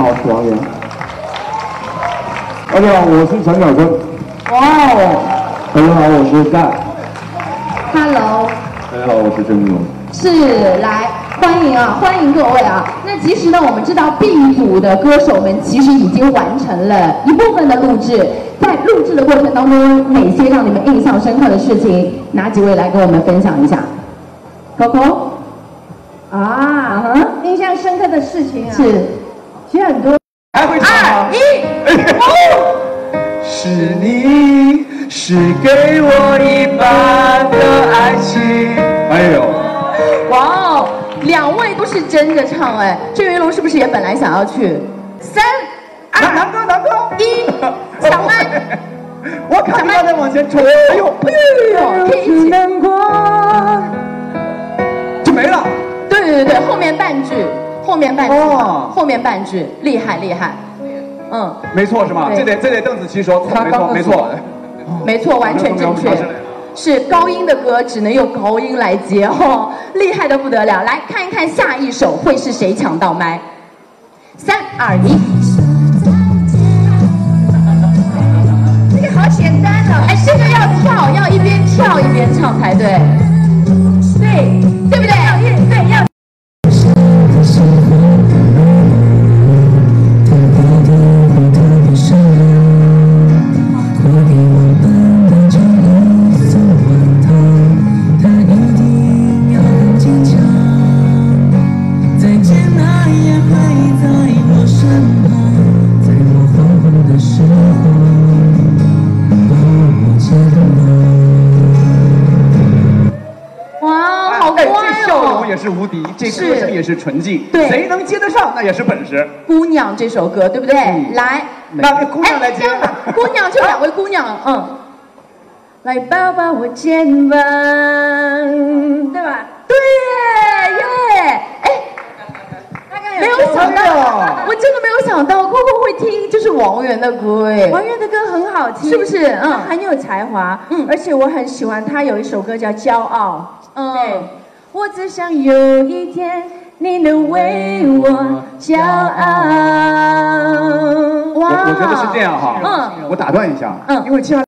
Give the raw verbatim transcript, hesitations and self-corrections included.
好，许王源。大家好，我是陈小春。哇哦！大家好，我是盖。 Hello。 大家好，我是郑志龙。 是，来欢迎啊，欢迎各位啊。那其实呢，我们知道 B 组的歌手们其实已经完成了一部分的录制，在录制的过程当中，哪些让你们印象深刻的事情？哪几位来跟我们分享一下 ？Coco。啊，嗯， 印象深刻的事情啊， 是， 其实很多。 还会唱吗？ 二一，哦， 是你，是给我一半的爱情。哎呦， 哇哦，两位都是真的唱哎，郑云龙是不是也本来想要去？三二南哥，南哥， 一，抢麦。 我看你在往前冲，哎呦， 哎呦，可以一起。 就没了。 对对对，后面半句，后面半句， 哦、 后面半句，厉害厉害，嗯， 没错是吗？这得这得邓紫棋说，没错没错， 没错，完全正确。是高音的歌只能用高音来接哦，厉害的不得了。来看一看下一首会是谁抢到麦？三二一， 这个好简单哦， 哎，这个要跳，要一边跳一边唱才对，对对不对？对要。 也是无敌，这歌声也是纯净， 对， 谁能接得上那也是本事。 姑娘这首歌对不对？嗯、来， 那姑娘来接。 哎、姑娘就两位姑娘，嗯， 来抱抱我肩膀，对吧？ 对耶，哎，没有想到，我真的没有想到 Coco 会听就是王源的歌哎， 王源的歌很好听， 是不是？嗯， 他很有才华，嗯，而且我很喜欢他有一首歌叫《骄傲》，嗯。对，我只想有一天你能为我骄傲。 哇，我我觉得是这样哈，嗯，我打断一下，嗯，因为接下来。